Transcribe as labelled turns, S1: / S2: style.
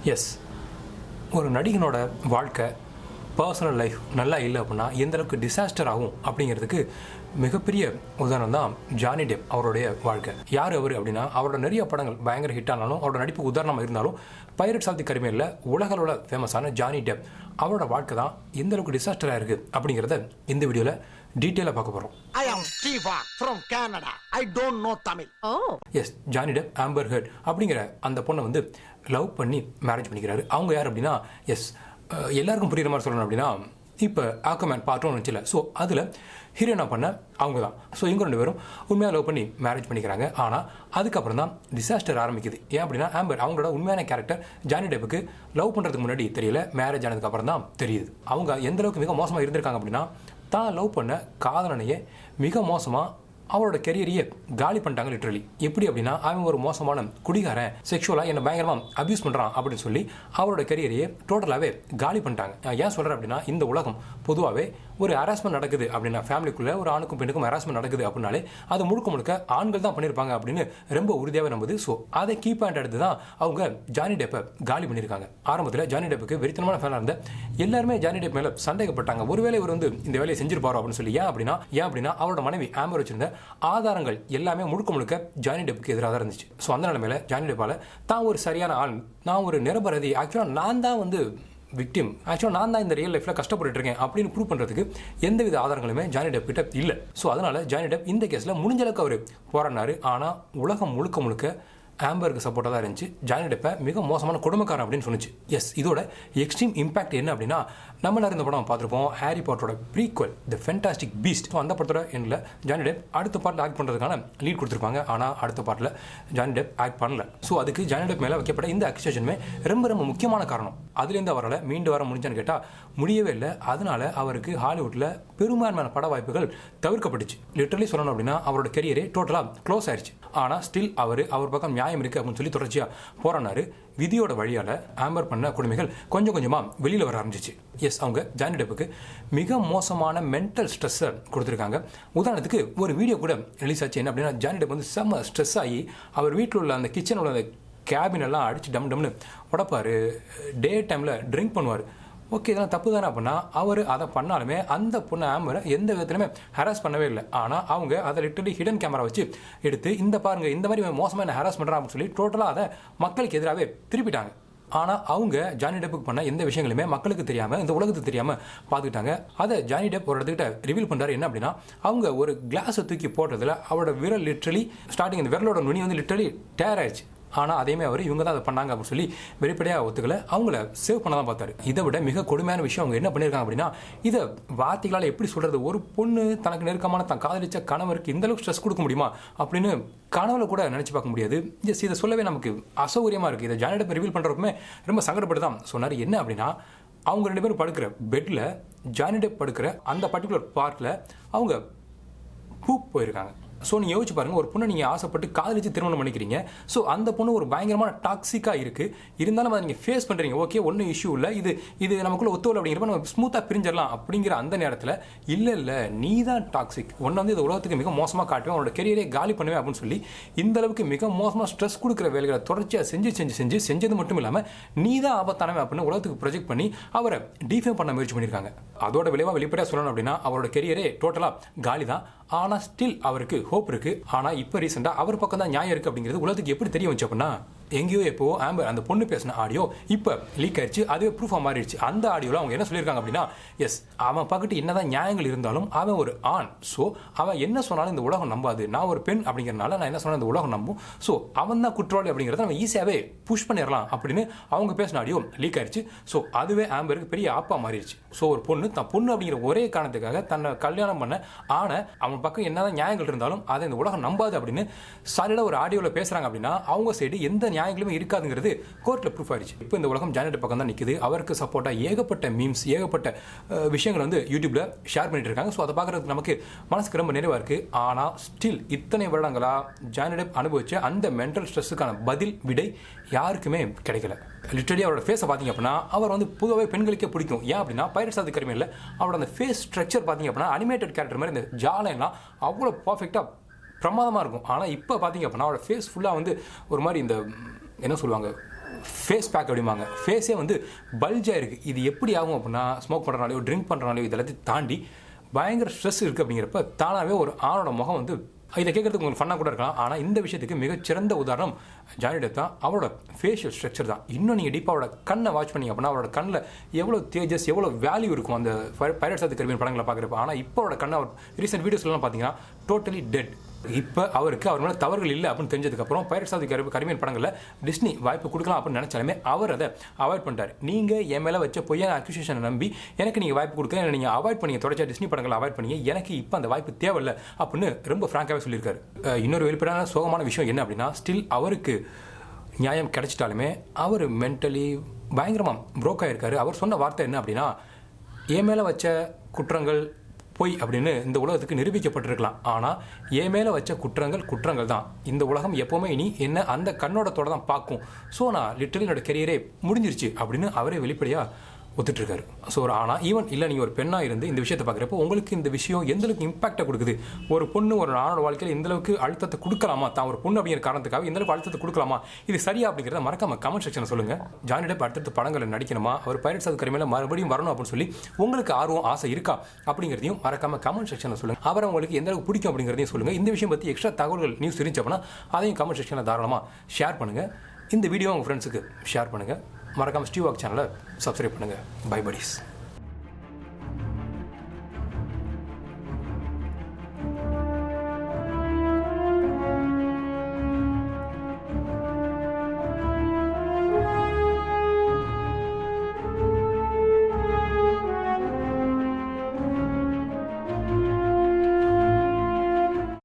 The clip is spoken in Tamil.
S1: எஸ், ஒரு நடிகனோட வாழ்க்கை பர்சனல் லைஃப் நல்லா இல்லை அப்படின்னா எந்த அளவுக்கு டிசாஸ்டர் ஆகும் அப்படிங்கிறதுக்கு மிகப்பெரிய உதாரணம் தான் ஜானி டெப் அவருடைய வாழ்க்கை. யார் அவர் அப்படின்னா, அவரோட நிறைய படங்கள் பயங்கர ஹிட் ஆனாலும் அவரோட நடிப்புக்கு உதாரணமாக இருந்தாலும் பைரட்ஸ் ஆஃப் தி கரிபியனில் உலகளோட ஃபேமஸான ஜானி டெப் அவரோட வாழ்க்கை தான் எந்த அளவுக்கு டிசாஸ்டராக இருக்குது அப்படிங்கிறத இந்த வீடியோவில் டீட்டெயிலாக பார்க்க போகிறோம். Yes, Johnny Depp Amber Heard அப்படிங்கிற அந்த பொண்ணை வந்து லவ் பண்ணி மேரேஜ் பண்ணிக்கிறாரு. அவங்க யார் அப்படின்னா, எஸ் எல்லாருக்கும் புரியுற மாதிரி சொல்லணும் அப்படின்னா, இப்போ ஆக்வாமேன் பார்ட் 1 வந்துச்சுல, ஸோ அதில் ஹீரோயினா பண்ண அவங்க தான். ஸோ இவங்க 2 பேரும் உண்மையாக லவ் பண்ணி மேரேஜ் பண்ணிக்கிறாங்க. ஆனால் அதுக்கப்புறம் தான் டிசாஸ்டர் ஆரம்பிக்குது. ஏன் அப்படின்னா, ஆம்பர் அவங்களோட உண்மையான கேரக்டர் ஜானி டெப்புக்கு லவ் பண்ணுறதுக்கு முன்னாடி தெரியல, மேரேஜ் ஆனதுக்கப்புறம் தான் தெரியுது. அவங்க எந்த அளவுக்கு மிக மோசமாக இருந்திருக்காங்க அப்படின்னா, தான் லவ் பண்ண காதலனையே மிக மோசமாக அவரோட கெரியரையே காலி பண்ணிட்டாங்க லிட்ரலி. எப்படி அப்படின்னா, அவங்க ஒரு மோசமான குடிகாரன், செக்ஷுவலாக என்னை பயங்கரமாக அபியூஸ் பண்ணுறான் அப்படின்னு சொல்லி அவரோட கெரியரையே டோட்டலாகவே காலி பண்ணிட்டாங்க. ஏன் சொல்கிறேன் அப்படின்னா, இந்த உலகம் பொதுவாகவே ஒரு ஹராஸ்மெண்ட் நடக்குது அப்படின்னா, ஃபேமிலிக்குள்ளே ஒரு ஆணுக்கும் பெண்ணுக்கும் ஹராஸ்மெண்ட் நடக்குது அப்படின்னாலே அது முழுக்க ஆண்கள் தான் பண்ணியிருப்பாங்க அப்படின்னு ரொம்ப உறுதியாகவே நம்புது. ஸோ அதை கீ பாயிண்ட் எடுத்து தான் அவங்க ஜானி டெப்பை காலி பண்ணியிருக்காங்க. ஆரம்பத்தில் ஜானி டெப்புக்கு வெறித்தனமான ஃபேனாக இருந்த எல்லாருமே ஜானி டெப் மேலே சந்தேகப்பட்டாங்க, ஒருவேளை இவர் வந்து இந்த வேலையை செஞ்சிருப்பாரோ அப்படின்னு சொல்லி. ஏன் அப்படின்னா அவரோட மனைவி ஆம்பர் வச்சிருந்த ஆதாரங்கள் எல்லாமே முழுக்க ஜானி டெப்புக்கு எதிராக தான் இருந்துச்சு. ஸோ அந்த நிலைமையில ஜானி டெப்பால தான் ஒரு சரியான ஆள், நான் ஒரு நிரபராதி, ஆக்சுவலாக நான் தான் வந்து விக்டிம், ஆக்சுவலாக நான் தான் இந்த ரியல் லைஃப்ல கஷ்டப்பட்டு இருக்கேன் அப்படின்னு ப்ரூவ் பண்ணுறதுக்கு எந்தவித ஆதாரங்களுமே ஜானி டெப் கிட்ட இல்லை. ஸோ அதனால ஜானி டெப் இந்த கேஸில் முடிஞ்ச அளவுக்கு அவர் போராடினாரு. ஆனால் உலகம் முழுக்க ஆம்பருக்கு சப்போர்ட்டாக தான் இருந்துச்சு. ஜானி டெப்பை மிக மோசமான குடும்பக்காரன் அப்படின்னு சொன்னிச்சு. எஸ், இதோட எக்ஸ்ட்ரீம் இம்பாக்ட் என்ன அப்படின்னா, நம்ம நிறைய படம் பார்த்துருப்போம், ஹாரி பாட்டரோட prequel the fantastic beast. So அந்த படத்தோட எண்ணில் ஜானி டெப் அடுத்த பார்ட்டில் ஆக்ட் பண்ணுறதுக்கான லீட் கொடுத்துருப்பாங்க. ஆனால் அடுத்த பார்ட்டில் ஜானி டெப் ஆக்ட் பண்ணல. ஸோ அதுக்கு ஜானி டெப் மேலே வைக்கப்பட்ட இந்த அக்யூசேஷனுமே ரொம்ப முக்கியமான காரணம். அதுலேருந்து அவரால் மீண்டு வர முடிஞ்சான்னு கேட்டால் முடியவே இல்லை. அதனால அவருக்கு ஹாலிவுட்டில் பெரும்பான்மையான பட வாய்ப்புகள் தவிர்க்கப்பட்டுச்சு. லிட்டரலி சொல்லணும் அப்படின்னா, அவரோட கெரியரே டோட்டலாக க்ளோஸ் ஆயிடுச்சு. ஆனால் ஸ்டில் அவர் பக்கம் நியாயம் இருக்குது அப்படின்னு சொல்லி தொடர்ச்சியாக போராடினாரு. விதியோட வழியால் ஆம்பர் பண்ண கொடுமைகள் கொஞ்சமாக வெளியில் வர ஆரம்பிச்சிச்சு. எஸ், அவங்க ஜானி டெப்புக்கு மிக மோசமான மென்டல் ஸ்ட்ரெஸ்ஸை கொடுத்துருக்காங்க. உதாரணத்துக்கு ஒரு வீடியோ கூட ரிலீஸ் ஆச்சு. என்ன அப்படின்னா, ஜானி டெப் வந்து செம்ம ஸ்ட்ரெஸ் ஆகி அவர் வீட்டில் உள்ள அந்த கிச்சனில் உள்ள அந்த கேபின் எல்லாம் அடித்து டம்னு உடப்பார், டே டைமில் ட்ரிங்க் பண்ணுவார். ஓகே, இதெல்லாம் தப்பு தானே அப்படின்னா, அவர் அதை பண்ணாலுமே அந்த பொண்ணை ஆம்பரை எந்த விதத்துலையுமே ஹராஸ் பண்ணவே இல்லை. ஆனால் அவங்க அதை லிட்டரலி ஹிடன் கேமரா வச்சு எடுத்து இந்த பாருங்க இந்த மாதிரி மோசமாக என்ன ஹராஸ் பண்ணுறான் அப்படின்னு சொல்லி டோட்டலாக அதை மக்களுக்கு எதிராகவே திருப்பிட்டாங்க. ஆனால் அவங்க ஜானி டெப்புக்கு பண்ண எந்த விஷயங்களுமே மக்களுக்கு தெரியாமல், இந்த உலகத்துக்கு தெரியாமல் பார்த்துக்கிட்டாங்க. அதை ஜானி டெப் ஒரு இடத்துக்கிட்ட ரிவீல் பண்ணுறாரு. என்ன அப்படின்னா, அவங்க ஒரு கிளாஸை தூக்கி போட்டதில் அவரோட விரல் லிட்டரலி ஸ்டார்டிங் இந்த விரலோட நுனி வந்து லிட்டரலி டேர் ஆயிடுச்சு. ஆனால் அதேமே அவர் இவங்க தான் அதை பண்ணாங்க அப்படின்னு சொல்லி வெளிப்படையாக ஒத்துக்கல, அவங்கள சேவ் பண்ண தான் பார்த்தாரு. இதை விட மிக கொடுமையான விஷயம் அவங்க என்ன பண்ணியிருக்காங்க அப்படின்னா, இதை வார்த்தைகளால் எப்படி சொல்கிறது, ஒரு பொண்ணு தனக்கு நெருக்கமான தான் காதலிச்ச கணவருக்கு இந்த அளவுக்கு ஸ்ட்ரெஸ் கொடுக்க முடியுமா அப்படின்னு கனவுல கூட நினச்சி பார்க்க முடியாது. ஜஸ்ட் இதை சொல்லவே நமக்கு அசௌகரியமாக இருக்குது. இதை ஜானி டெப் ரிவீல் பண்ணுறதுக்குமே ரொம்ப சங்கடப்பட்டு தான் சொன்னார். என்ன அப்படின்னா, அவங்க 2 பேரும் படுக்கிற பெட்டில் ஜானி டெப் படுக்கிற அந்த பர்டிகுலர் பார்ட்டில் அவங்க பூப் போயிருக்காங்க. ஸோ நீங்கள் யோசிச்சு பாருங்கள், ஒரு பொண்ணை நீங்கள் ஆசைப்பட்டு காதலிச்சு திருமணம் பண்ணிக்கிறீங்க. ஸோ அந்த பொண்ணு ஒரு பயங்கரமான டாக்ஸிக்காக இருக்குது. இருந்தாலும் அதை நீங்கள் ஃபேஸ் பண்ணுறீங்க. ஓகே, ஒன்றும் இஷ்யூ இல்லை, இது நமக்குள்ள ஒத்துவலை அப்படிங்கிறப்ப நம்ம ஸ்மூத்தாக பிரிஞ்சிடலாம் அப்படிங்கிற அந்த நேரத்தில் இல்லை நீ தான் டாக்ஸிக், ஒன்று வந்து இந்த உலகத்துக்கு மிக மோசமாக காட்டுவேன், அவனோட கெரியரே காலி பண்ணுவேன் அப்படின்னு சொல்லி இந்த அளவுக்கு மிக மோசமாக ஸ்ட்ரெஸ் கொடுக்குற வேலைகளை தொடர்ச்சியாக செஞ்சது மட்டும் இல்லாமல் நீ தான் ஆபத்தானவன் அப்படின்னு உலகத்துக்கு ப்ரொஜெக்ட் பண்ணி அவரை டிஃபேம் பண்ண முயற்சி பண்ணியிருக்காங்க. அதோட விளைவாக வெளிப்படையாக சொல்லணும் அப்படின்னா, அவரோட கெரியரே டோட்டலாக காலி தான். ஆனால் ஸ்டில் அவருக்கு ஹோப் இருக்கு. ஆனால் இப்போ ரீசெண்டாக அவர் பக்கம் தான் நியாயம் இருக்கு அப்படிங்கிறது உலகத்துக்கு எப்படி தெரிய வச்சு அப்படின்னா, எங்கேயோ எப்போ ஆம்பர் அந்த பொண்ணு பேசின ஆடியோ இப்போ லீக் ஆயிடுச்சு. அதுவே ப்ரூஃபாக மாறிடுச்சு. அந்த ஆடியோவில் அவங்க என்ன சொல்லியிருக்காங்க அப்படின்னா, எஸ், அவன் பக்கத்து என்னதான் நியாயங்கள் இருந்தாலும் அவன் ஒரு ஆண். ஸோ அவன் என்ன சொன்னாலும் இந்த உலகம் நம்பாது. நான் ஒரு பெண் அப்படிங்கிறனால நான் என்ன சொன்னாலும் இந்த உலகம் நம்பும். ஸோ அவன் தான் குற்றவாளி அப்படிங்கிறத நம்ம ஈஸியாகவே புஷ் பண்ணிடலாம் அப்படின்னு அவங்க பேசின ஆடியோ லீக் ஆயிடுச்சு. ஸோ அதுவே ஆம்பருக்கு பெரிய ஆப்பா மாறிடுச்சு. ஸோ ஒரு பொண்ணு தான் பொண்ணு அப்படிங்கிற ஒரே காரணத்துக்காக தன்னை கல்யாணம் பண்ண ஆன அவன் பக்கம் என்னதான் நியாயங்கள் இருந்தாலும் அதை இந்த உலகம் நம்பாது அப்படின்னு சாலிடாக ஒரு ஆடியோவில் பேசுகிறாங்க அப்படின்னா, அவங்க சைடு எந்த நியாயங்களுமே இருக்காதுங்கிறது கோர்ட்டில் ப்ரூஃப் ஆயிடுச்சு. இப்போ இந்த உலகம் ஜானி டெப் பக்கம் தான் நிற்குது. அவருக்கு சப்போர்ட்டாக ஏகப்பட்ட மீம்ஸ், ஏகப்பட்ட விஷயங்கள் வந்து யூடியூப்ல ஷேர் பண்ணிட்டு இருக்காங்க. ஸோ அதை பார்க்கறதுக்கு நமக்கு மனசுக்கு ரொம்ப நிறைவாக இருக்குது. ஆனால் ஸ்டில் இத்தனை வருடங்களாக ஜானி டெப் அனுபவிச்ச அந்த மென்டல் ஸ்ட்ரெஸ்ஸுக்கான பதில் விடை யாருக்குமே கிடைக்கல. லிட்டரலி அவரோட ஃபேஸை பார்த்தீங்க அப்படின்னா, அவர் வந்து பொதுவாகவே பெண்களுக்கே பிடிக்கும். ஏன் அப்படின்னா, பைரட்ஸ் ஆஃப் தி கரிபியனில் அவரோட அந்த ஃபேஸ் ஸ்ட்ரக்சர் பார்த்தீங்க அப்படின்னா அனிமேட்டட் கேரக்டர் மாதிரி இந்த ஜாலைன்லாம் அவ்வளோ பர்ஃபெக்டாக பிரமாதமாக இருக்கும். ஆனால் இப்போ பார்த்தீங்க அப்படின்னா அவரோட ஃபேஸ் ஃபுல்லாக வந்து ஒரு மாதிரி இந்த என்ன சொல்லுவாங்க, ஃபேஸ் பேக் அப்படிம்பாங்க. ஃபேஸே வந்து பல்ஜாக இருக்குது. இது எப்படி ஆகும் அப்படின்னா ஸ்மோக் பண்ணுறனாலையோ ட்ரிங்க் பண்ணுறனாலையோ இதெல்லாத்தையும் தாண்டி பயங்கர ஸ்ட்ரெஸ் இருக்குது. அப்படிங்கிறப்ப தானாகவே ஒரு ஆணோட முகம் வந்து இதை கேட்கறதுக்கு உங்களுக்கு ஃபன்னாக கூட இருக்கலாம். ஆனால் இந்த விஷயத்துக்கு மிகச்சிறந்த உதாரணம் ஜானி டெப் தான். அவரோட ஃபேஷியல் ஸ்ட்ரக்சர் தான். இன்னும் நீங்கள் டீப்பாக அவரோட கண்ணை வாட்ச் பண்ணிங்க அப்படின்னா அவரோட கண்ணில் எவ்வளோ தேஜஸ் எவ்வளோ வேல்யூ இருக்கும் அந்த பைரட்ஸ் ஆஃப் தி கரீபியன் படங்களை பார்க்குறப்ப. ஆனால் இப்போ அவரோட கண்ணை அவர் ரீசெண்ட் வீடியோஸ்லாம் பார்த்தீங்கன்னா டோட்டலி டெட். இப்போ அவருக்கு அவர் மேலே தவறுகள் இல்லை அப்படின்னு தெரிஞ்சதுக்கப்புறம் பைரட்ஸ் ஆஃப் தி கரீபியன் படங்களில் டிஸ்னி வாய்ப்பு கொடுக்கலாம் அப்படின்னு நினச்சாலுமே அவர் அதை அவாய்ட் பண்ணிட்டார். நீங்கள் என் மேலே வச்ச பொய்யான அக்யூசேஷனை நம்பி எனக்கு நீங்கள் வாய்ப்பு கொடுக்க நீங்கள் அவாய்ட் பண்ணி தொடர்ச்சா டிஸ்னி படங்களை அவாய்ட் பண்ணி எனக்கு இப்போ அந்த வாய்ப்பு தேவையில்லை அப்படின்னு ரொம்ப ஃப்ராங்காகவே சொல்லியிருக்காரு. இன்னொரு வெளிப்படையான சோகமான விஷயம் என்ன அப்படின்னா ஸ்டில் அவருக்கு நியாயம் கிடைச்சிட்டாலுமே அவர் மென்டலி பயங்கரமாக ப்ரோக் ஆகிருக்காரு. அவர் சொன்ன வார்த்தை என்ன அப்படின்னா என் மேலே வச்ச குற்றங்கள் பொய் அப்படின்னு இந்த உலகத்துக்கு நிரூபிக்கப்பட்டிருக்கலாம். ஆனால் என் மேலே வச்ச குற்றங்கள் தான். இந்த உலகம் எப்போவுமே இனி என்ன அந்த கண்ணோடத்தோடு தான் பார்க்கும். ஸோ நான் லிட்டரலி என்னோட கெரியரே முடிஞ்சிருச்சு அப்படின்னு அவரே வெளிப்படையாக ஒத்துட்ருக்காரு. ஸோ ஆனால் ஈவன் இல்லை நீங்கள் ஒரு பெண்ணாக இருந்து இந்த விஷயத்தை பார்க்குறப்போ உங்களுக்கு இந்த விஷயம் எந்தளவுக்கு இம்பாக்டை கொடுக்குது, ஒரு பொண்ணு ஒரு ஆணோட வாழ்க்கையில் எந்தளவுக்கு அழுத்தத்தை கொடுக்கலாமா, தான் ஒரு பொண்ணு அப்படிங்கிற காரணத்துக்காக எந்தளவுக்கு அழுத்தத்தை கொடுக்கலாமா, இது சரியா அப்படிங்கிறத மறக்காம கமெண்ட் செக்ஷனில் சொல்லுங்கள். ஜானி டெப் அடுத்தடுத்த படங்களை நடிக்கணுமா, அவர் பைரட்ஸ் ஆஃப் தி கரீபியன்ல மறுபடியும் வரணும் அப்படின்னு சொல்லி உங்களுக்கு ஆர்வம் ஆசை இருக்கா அப்படிங்கிறதையும் மறக்காம கமெண்ட் செக்ஷனில் சொல்லுங்கள். அவர் உங்களுக்கு எந்த அளவுக்கு பிடிக்கும் அப்படிங்கிறதையும் சொல்லுங்கள். இந்த விஷயம் பற்றி எக்ஸ்ட்ரா தகவல்கள் நியூஸ் இருந்துச்சு அப்படின்னா அதையும் கமெண்ட் செக்ஷனில் தாராளமாக ஷேர் பண்ணுங்கள். இந்த வீடியோ உங்கள் ஃப்ரெண்ட்ஸுக்கு ஷேர் பண்ணுங்கள். மறக்காமல் ஸ்டீவ் வாக் சேனலை சப்ஸ்கிரைப் பண்ணுங்கள். Bye buddies.